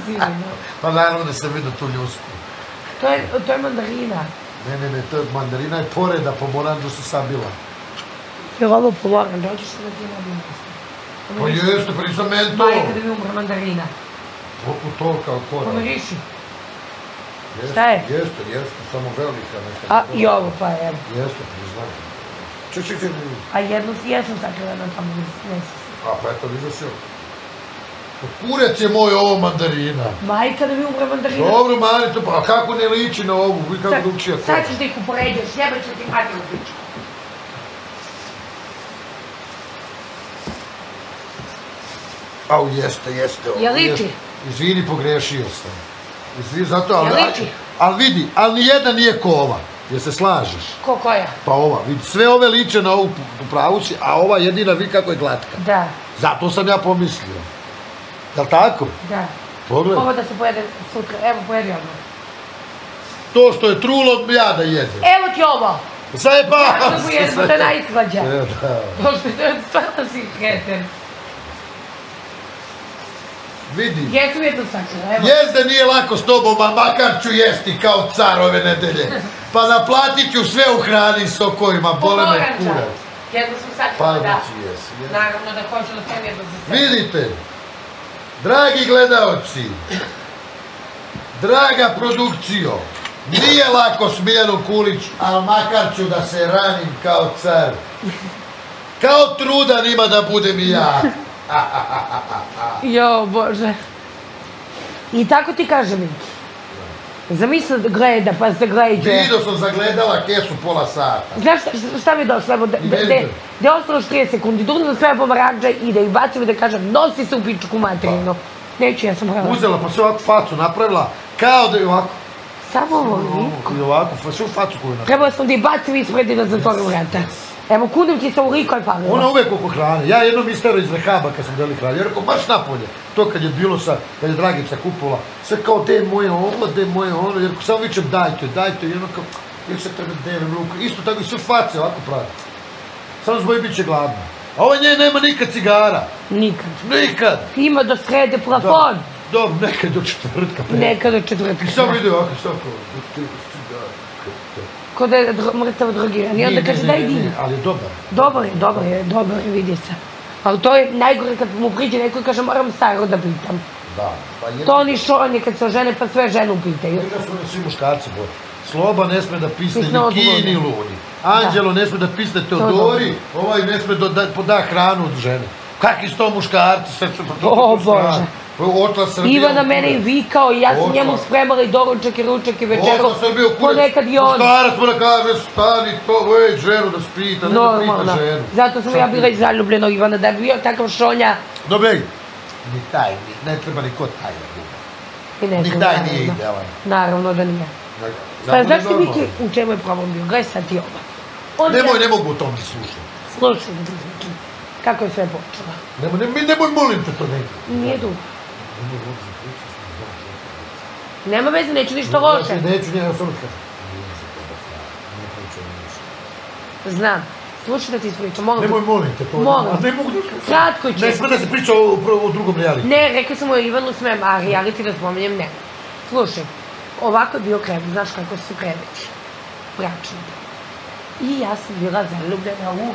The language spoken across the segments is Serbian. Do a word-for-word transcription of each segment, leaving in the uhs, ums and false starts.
sirino. Pa naravno da sam vidio tu ljusku. To je, to je mandarina. Ne, ne, ne, to je mandarina je poreda, pomoranđu se sabila. Je ovo pomoranđu, hoćeš da ti nabijem? Pa jeste, pa nisam meni to. Majka da mi umre mandarina. Toliko to kao porad. Pomiriši. Šta je? Jeste, jeste, samo velika neka. A i ovo pa je. Jeste, priznam. Ček, ček, ček. A jednu jesam sakrila na tamo, ne si. A pa eto, vidio si ovo. Kurec je moj ovo mandarina. Majka da mi umre mandarina. Dobro, mani to, a kako ne liči na ovu, vi kako drugčija koža. Sad ćeš da ih upoređaš, jeba ću ti mati u pičku. Au, jeste, jeste. Je liči? Izvini, pogrešio sam. Izvini, zato, ali... Je liči? Ali vidi, ali nijedan nije ko ova. Jer se slažeš? Ko koja? Pa ova, vidi, sve ove liče na ovu pravu si, a ova jedina vidi kako je glatka. Da. Zato sam ja pomislio. Jel' tako? Da. Pogledaj. Ovo da se pojede sutra, evo pojedi ovo. To što je trulo, ja da jedem. Evo ti ovo! Zajebao Ja da pojedemo, to je najslađa. E, da. To što je stvarno si kreten. Vidi. Jesu mi je to sakrila, evo. Jes da nije lako s tobom, a makar ću jesti kao car ove nedelje. Pa naplatit ću sve u hrani i sokovima, bole me kurac. Jedno sam sakrila, Pa da. znači jesi. Naravno da hoću da sam jedno za sve. Vidite, dragi gledaoci, draga produkcijo, nije lako Smiljanu Kulić, ali makar ću da se ranim kao car. Kao trudan ima da budem i ja. Jo, Bože. I tako ti kaže mi. Zamisli da gleda, pa se gleđe. Vidio sam zagledala kesu pola sata. Znaš šta mi je došlo? Evo, gde je ostalo trideset sekundi, durno sve pomaranđa i da ih bacim i da kažem nosi se u pičku materinu. Neću, ja sam hrala. Uzela pa sve ovakvu facu napravila, kao da je ovako. Samo ovoliko. I ovako, sve u facu koju napravila. Trebala sam da ih bacim ispred i da zatvorim vrata. Evo, kudim ti se u liko je palila. Ona uvek oko hrane. Ja jednom istero iz Rehaba kad sam deli hrane. Ja rekao, baš napolje. To kad je bilo sa, kad je Dragica kupovala. Sve kao, de moje ovo, de moje ono. Ja rekao, samo vičem, dajte, dajte. I ono kao, jer se treba delem ruku. Isto tako i sve face ovako pravi. Samo zbog bit će gladna. A ova nje nema nikad cigara. Nikad. Nikad. Ima do srede plafon. Dobro, nekad do četvrtka. Nekad do četvrtka. I samo ide ovako, samo kao, ko da je mrtav drogiran. I onda kaže, daj dini. Ali je dobar. Dobar je, dobar je, dobar je, vidi se. Ali to je najgore kad mu priđe neko i kaže, moram staro da pitam. Da. To oni šoranje kad se ožene, pa sve ženu pitaju. Njega su ne svi muškarci, bo. Sloba ne sme da pisne ni Kiji, ni Luni. Anđelo ne sme da pisne Teodori, ovaj ne sme da poda hranu od žene. Kakvi su to muškarci, sve su pa to o Bože. Ivana mene i vikao i ja sam njemu spremala i doručak i ručak i večeru. Ponekad i on. Muškarac mora kaže, stani to, već ženu da spita, ne da pita ženu. Zato sam ja bila i zaljubljena Ivana, da je bio takav šonja. Dobre, ni taj, ne treba ni ko taj da bude. Ni taj nije idealan. Naravno da nije. Pa znaš ti Miki u čemu je problem bio? Gledaj sad ti ovo. Nemoj, ne mogu o tom da slušam. Slušaj, Miki. Kako je sve počelo? Nemoj, nemoj, molim te to nekako. Nije dugo. Nema veze, neću ništa loše. Neću njega sam kažem. Znam. Slušaj da ti ispričam, molim te. Nemoj, molim te to. Molim. Ne mogu da slušam. Kratko ću. Ne sme da se priča o drugom reality. Ne, rekao sam o Ivanu smem, a reality da spomenjem ne. Slušaj, ovako je bio krevet, znaš kako su kreveti. Bračni. I ja sam bila zaljubljena u...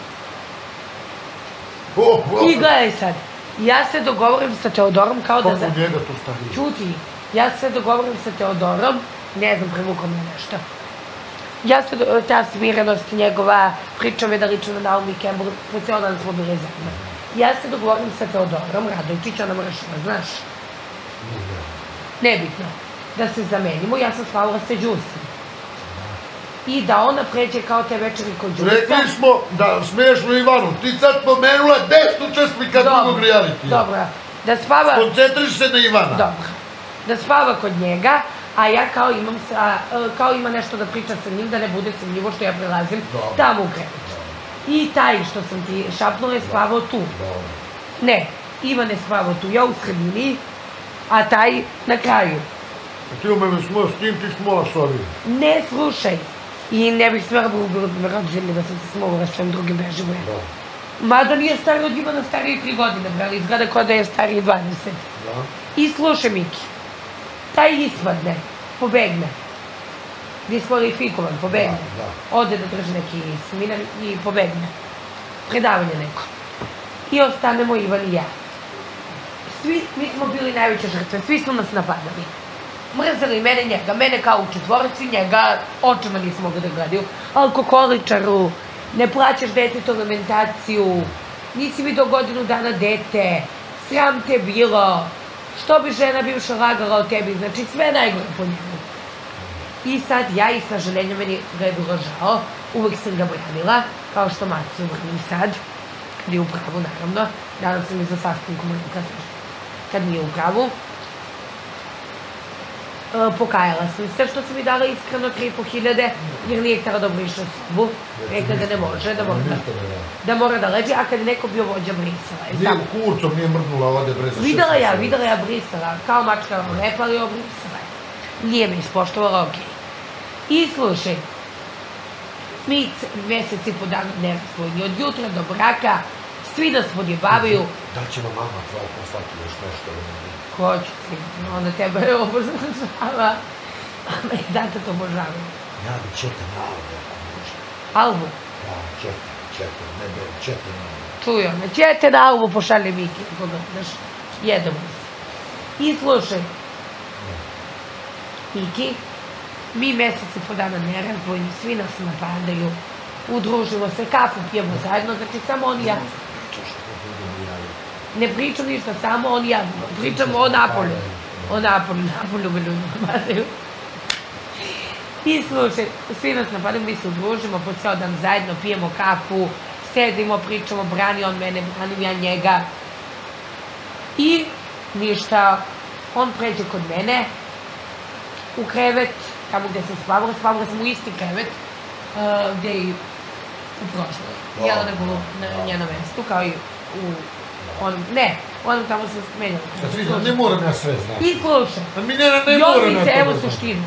I gledaj sad, ja se dogovorim sa Teodorom kao da... Kako njega to stavio? Čuti, ja se dogovorim sa Teodorom, ne znam, privukao me nešto. Ja se, ta smirenost njegova, priča me da lično na Naomi Campbell, po cijel dan smo bili zajedno. Ja se dogovorim sa Teodorom Radojčić, ona moraš da znaš. Nebitno. Da se zamenimo, ja sam svalila se Đusim. I da ona pređe kao te večeri kod Đusa. Rekli smo da smiješno Ivanu, ti sad pomenula deset učestvika drugog realitija. Dobro, da spava... Koncentriš se na Ivana. Dobro. Da spava kod njega, a ja kao imam sa, kao ima nešto da priča sa njim, da ne bude sumnjivo što ja prelazim tamo u krevet. I taj što sam ti šapnula je spavao tu. Ne, Ivan je spavao tu, ja u sredini, a taj na kraju. Ti u mene smo, s kim ti smola s ovim? Ne, slušaj. I ne bih stvarno bilo rođeni da sam se smola s svojim drugim beživuje. Mada nije stari od Ivana, stariji tri godine, brali, izgleda kao da je stariji dvadeset. I slušaj, Miki, taj ispadne, pobegne, diskvalifikovan, pobegne, ode da drži neki seminar i pobegne, predavanje neko. I ostanemo Ivan i ja. Svi, mi smo bili najveće žrtve, svi smo nas napadali. Mrzali mene njega, mene kao u četvorici, njega očima nisam mogla da gledaju, alkoholičaru, ne plaćaš detetu alimentaciju, nisi vidio godinu dana dete, sram te bilo, što bi žena bivša lagala o tebi, znači sve najgore po njemu. I sad ja i sa željenjem, meni ga je bilo žao, uvek sam ga branila, kao što Macu branim sad, kad je u pravu naravno, danas sam i za sastavnim komunikacijom, kad nije u pravu. Pokajala sam se što sam mi dala iskreno tri i po hiljade, jer nije htjela da obriše sobu, rekla da ne može, da mora da leži, a kad je neko bio vođa brisala. Nije kurcom, nije mrnula ovdje brisa. Videla ja, videla ja brisala, kao mačka lepa, ali obrisala je. Nije me ispoštovala, okej. I slušaj, mi mesec i po dana nerazvojni, od jutra do braka, svi nas podjebavaju. Da će vam mama tvoja poslati još nešto? Hoću ti, onda tebe je obožava, a me i data to obožava. Ja bi četa malo, ako može. Albu? Da, četa, četa, ne be, četa malo. Čuju me, ćete na albu pošalje Miki, ako ga daš, jedemo se. I slušaj, Miki, mi meseci po dana nerazvojni, svi nas napadaju, udružimo se, kafu pijemo zajedno, znači samo on i ja. Ne pričam ništa, samo on i ja, pričamo o Napolju, o Napolju, Napolju me ljudi napadaju. I slušaj, svi nas napadaju, mi se udružimo, po ceo dan zajedno pijemo kafu, sedimo, pričamo, brani on mene, branim ja njega. I ništa, on pređe kod mene, u krevet, tamo gde sam spavala, spavala sam u isti krevet, gde i u prošloj. Jela nego na njenom mestu, kao i u onom, ne, onom tamo sam smenjala. Ne moram ja sve znati. I slušaj, Jovice, evo suštinu.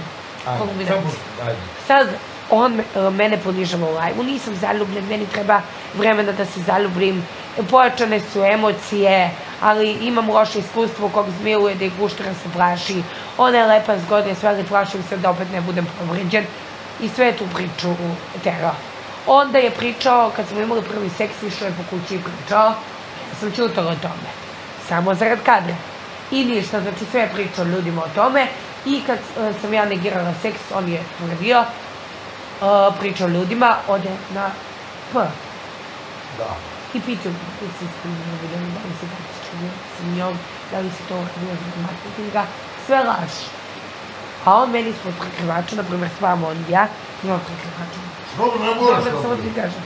Sad, on mene ponižava u lajvu, nisam zaljubljen, meni treba vremena da se zaljubim, pojačane su emocije, ali imam loše iskustvo kog zmiluje da ih guštera se plaši. Ona je lepa, zgodna, sve, ali plašim se da opet ne budem povređen i sve tu priču terao. Onda je pričao, kad smo imali prvi seks, išao je po kući i pričao, ja sam čutala o tome, samo zarad kadra. I ništa, znači sve je pričao ljudima o tome i kad sam ja negirala seks, on je tvrdio, pričao ljudima, ode na P. Da. I pitao da li si ispunjeno vidio, da li si taktičan s njom, da li si to uradio zbog marketinga, sve laž. A on meni ispod prekrivača, na primjer s vama, on i ja, imam prekrivača. Dobro, ne moraš dobro. Samo ti kažem.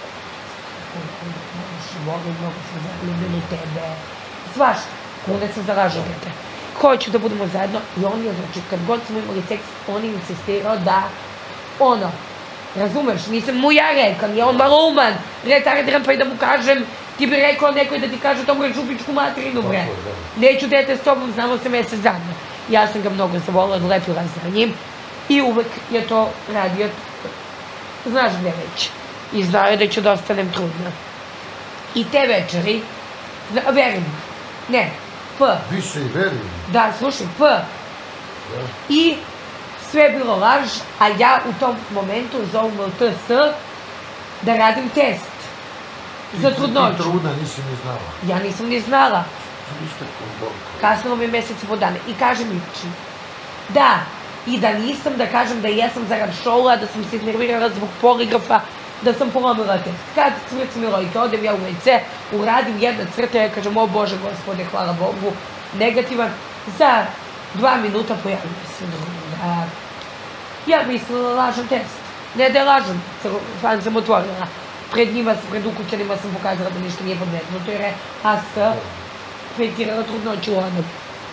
Volim, mnogo sam zaljubljen u tebe. Svašta. Onda sam zaražavate. Hoću da budemo zajedno i on je, znači, kad god smo imali seks, on je insistirao da, ono, razumeš, nisam mu ja rekao, nije on malo uman, retardiran, pa i da mu kažem, ti bi rekao nekoj da ti kaže to moraš u pičku materinu, bre. Neću dete s tobom, znamo se mesec dana. Ja sam ga mnogo zavolila, odlepila za njim i uvek je to radio, znaš gde već. I znao je da ću da ostanem trudna. I te večeri, verujem, ne, P. Više i verujem. Da, slušaj, P. I sve je bilo laž, a ja u tom momentu zovu me u T S da radim test za trudnoću. Ti trudna nisi ni znala. Ja nisam ni znala. Kasnilo mi mesec i po dana. I kaže mi, da, i da nisam, da kažem da jesam zarad šoula, da sam se iznervirala zbog poligrafa, da sam polomila test. Kad smrti mi rojke, odem ja u ve ce, uradim jedna crta, ja kažem, o Bože, Gospode, hvala Bogu, negativan, za dva minuta pojavljuje se da ja mislila lažan test. Ne da je lažan, fan sam otvorila. Pred njima, pred ukućanima sam pokazala da ništa nije podmetnuto, jer je A S fejkirala trudnoću u onom.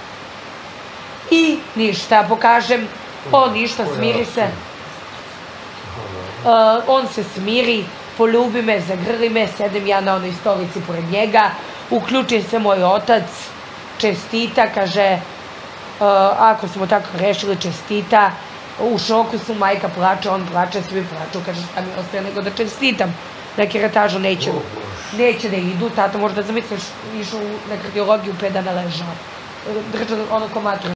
I ništa, pokažem, on ništa, smiri se. On se smiri, poljubi me, zagrli me, sedem ja na onoj stolici pored njega, uključi se moj otac, čestita, kaže, ako smo tako rešili, čestita, u šoku su, majka plače, on plače, svi plaču, kaže šta mi ostaje nego da čestitam. Na keratažu neće, neće da idu, tata možda zamisliš, išao na kardiologiju, pet dana ležao. držan ono ko matra.